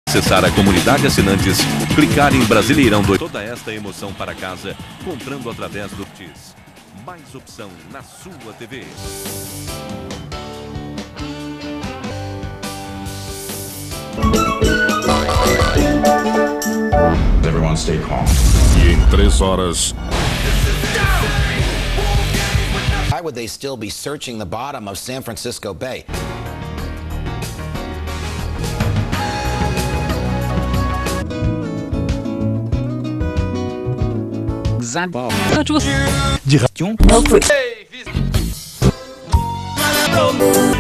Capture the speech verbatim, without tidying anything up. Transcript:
Acessar a comunidade assinantes, clicar em Brasileirão dois. Toda esta emoção para casa, comprando através do T I S. Mais opção na sua T V. Everyone stay calm. E em três horas... Why would they still be searching the bottom of San Francisco Bay? De